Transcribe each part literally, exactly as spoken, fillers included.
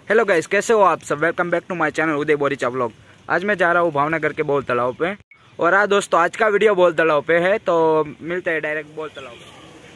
Hello guys, कैसे हो आप सब। Welcome back to my channel Uday Boricha vlog. आज मैं जा रहा हूँ भावनगर के बोल तालाब पे। और हाँ दोस्तों, आज का वीडियो बोल तालाब पे है, तो मिलते हैं डायरेक्ट बोल तालाब पे।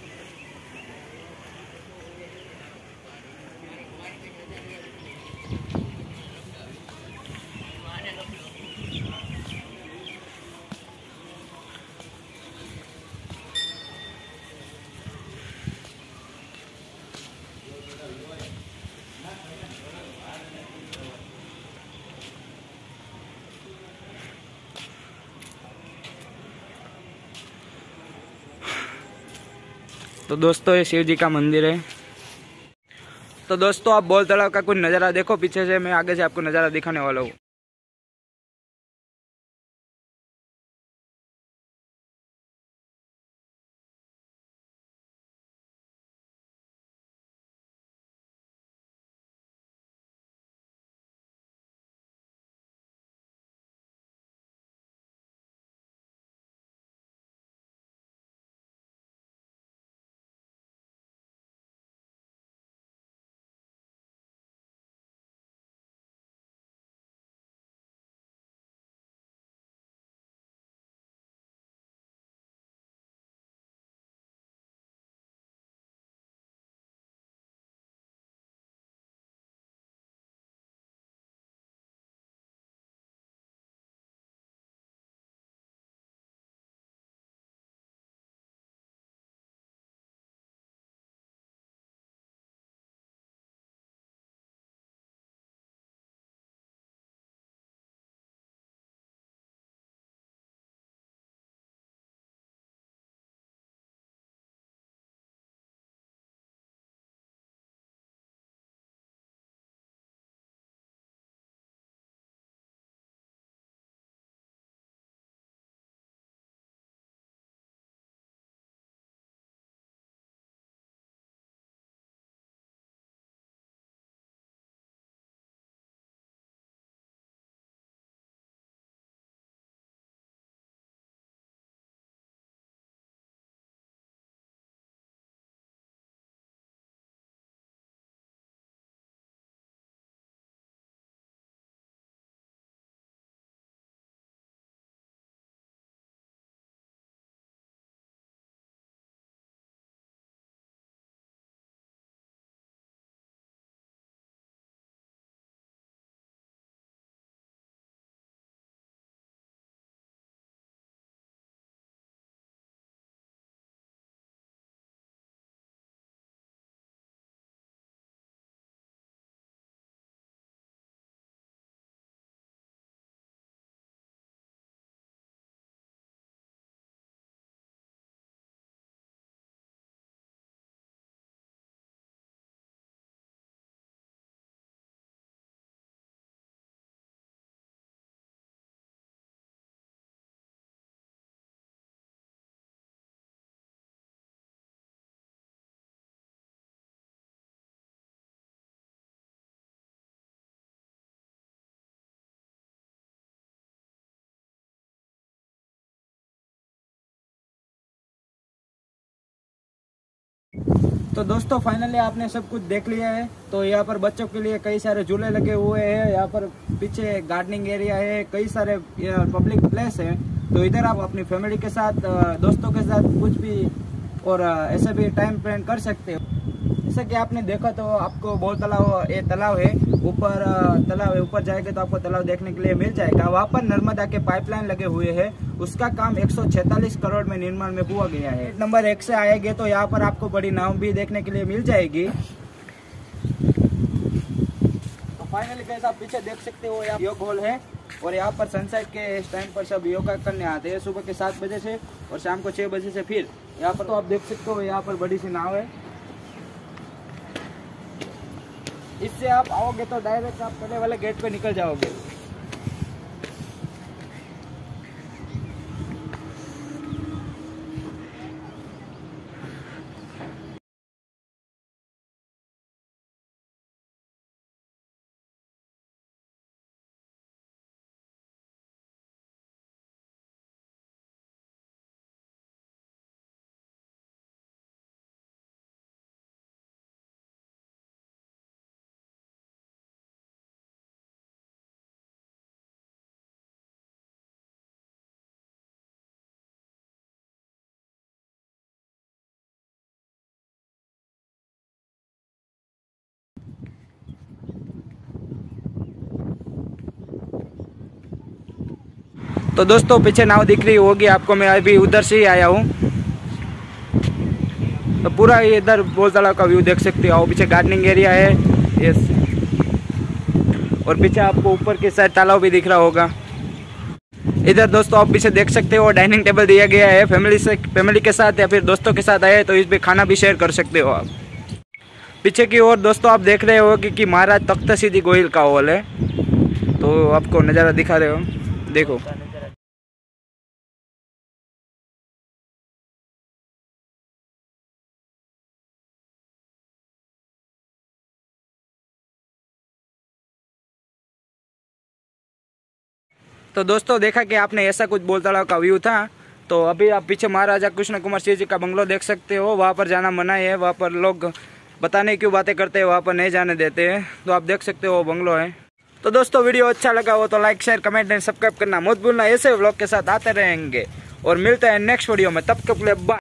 तो दोस्तों, ये शिव जी का मंदिर है। तो दोस्तों, आप बोल तालाब का कुछ नज़ारा देखो पीछे से, मैं आगे से आपको नज़ारा दिखाने वाला हूँ। तो दोस्तों, फाइनली आपने सब कुछ देख लिया है। तो यहाँ पर बच्चों के लिए कई सारे झूले लगे हुए हैं। यहाँ पर पीछे गार्डनिंग एरिया है, कई सारे पब्लिक प्लेस है। तो इधर आप अपनी फैमिली के साथ, दोस्तों के साथ कुछ भी और ऐसे भी टाइम स्पेंड कर सकते हो। जैसे कि आपने देखा, तो आपको बहुत तालाब, ये तालाब है ऊपर, तालाब है ऊपर जाएंगे तो आपको तालाब देखने के लिए मिल जाएगा। वहाँ पर नर्मदा के पाइपलाइन लगे हुए हैं, उसका काम एक सौ छेतालीस करोड़ में निर्माण में हुआ गया है। नंबर एक से आएंगे तो यहाँ पर आपको बड़ी नाव भी देखने के लिए मिल जाएगी। तो फाइनली कैसे आप पीछे देख सकते हो, यहाँ योग हॉल है और यहाँ पर सनसेट के इस टाइम पर सब योगा करने आते हैं, सुबह के सात बजे से और शाम को छह बजे से। फिर यहाँ पर तो आप देख सकते हो, यहाँ पर बड़ी सी नाव है। इससे आप आओगे तो डायरेक्ट आप पहले वाले गेट पे निकल जाओगे। तो दोस्तों पीछे नाव दिख रही होगी आपको, मैं अभी उधर से ही आया हूँ। तो पूरा इधर बोल तालाब का व्यू देख सकते हो। पीछे गार्डनिंग एरिया है यस, और पीछे आपको ऊपर के साइड तालाब भी दिख रहा होगा। इधर दोस्तों आप पीछे देख सकते हो डाइनिंग टेबल दिया गया है। फैमिली से फैमिली के साथ या फिर दोस्तों के साथ आए तो इस पे खाना भी शेयर कर सकते हो आप। पीछे की ओर दोस्तों आप देख रहे हो कि, कि महाराज तख्त सीधी गोहिल का हॉल है। तो आपको नज़ारा दिखा रहे हो, देखो। तो दोस्तों देखा कि आपने ऐसा कुछ बोल तालाब का व्यू था। तो अभी आप पीछे महाराजा कृष्ण कुमार सिंह जी का बंगलो देख सकते हो। वहाँ पर जाना मना है, वहाँ पर लोग पता नहीं क्यों बातें करते हैं, वहाँ पर नहीं जाने देते हैं। तो आप देख सकते हो वो बंगलो है। तो दोस्तों वीडियो अच्छा लगा हो तो like share comment and subscribe करना मत भूलना। ऐसे व्लॉग के साथ आते रहेंगे और मिलते हैं नेक्स्ट वीडियो में, तब तक के लिए बाय।